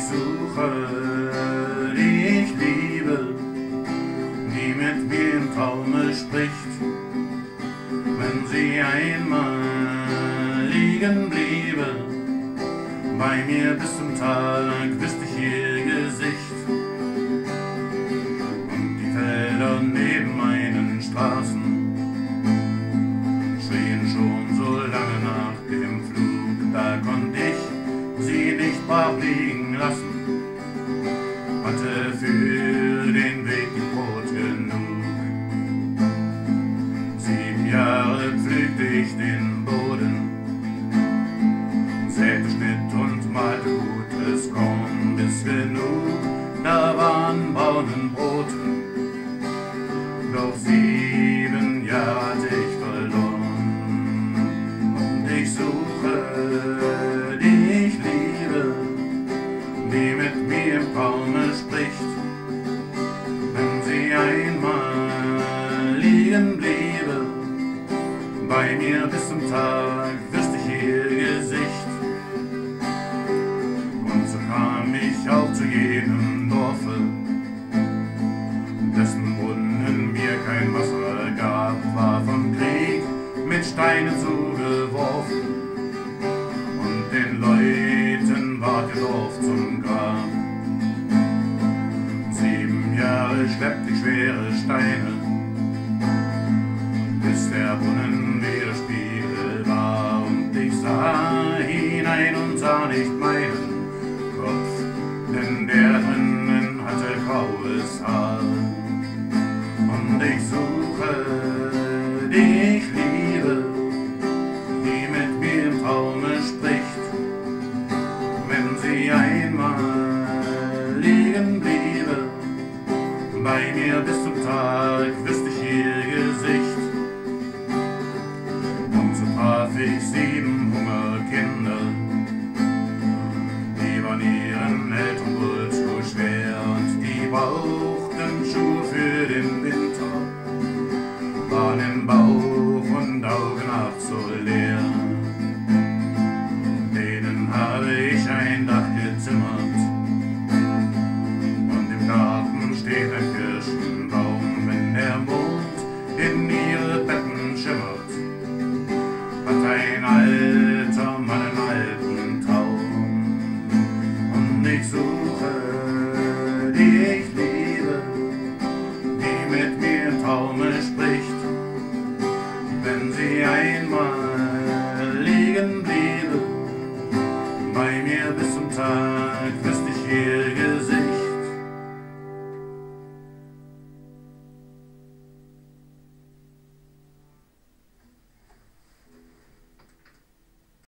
suche, die ich liebe, die mit mir im Traume spricht. Wenn sie einmal liegen bliebe, bei mir bis zum Tag wüsste ich ihr Gesicht. Und die Felder neben meinen Straßen schrien schon so lange nach dem Flug. Da konnte ich sie nicht brach liegen lassen, hatte für den Weg Brot genug. 7 Jahre pflügte ich den Boden, säte, schnitt und malte gutes Korn, bis genug da waren braunen Brote. Doch 7 Jahre hatte ich verloren, und ich suche, die ich liebe, die mit mir im Traume spricht. Wenn sie einmal liegen bliebe, bei mir bis zum Tag wüsste ich ihr Gesicht. Und so kam ich auch zu jenem Dorfe, dessen Brunnen mir kein Wasser gab, war vom Krieg mit Steinen zugeworfen, und den Leuten ward ihr Dorf zum Grab. 7 Jahre schleppte ich schwere Steine, bis der Brunnen wieder Spiegel war, und ich sah hinein und sah nicht meinen Kopf, denn der drinnen hatte graues Haar. Und ich suche, die ich liebe, die mit mir im Traume spricht. Wenn sie einmal liegen bliebe, bei mir bis zum Tag wüsste ich ihr Gesicht. Und so traf ich 7 Hungerkinder, die waren ihren Eltern wohl zu schwer, und die brauchten Schuhe für den Winter, waren im Bauch und Augen auch so leer. Denen habe ich ein Dach gezimmert, und im Garten steht ein Kirschenbaum. Wenn der Mond in ihre Betten schimmert, hat ein alter Mann einen alten Traum. Und ich suche, die ich liebe, die mit mir im Traume spricht. Wenn sie einmal liegen bliebe, bei mir bis zum Tag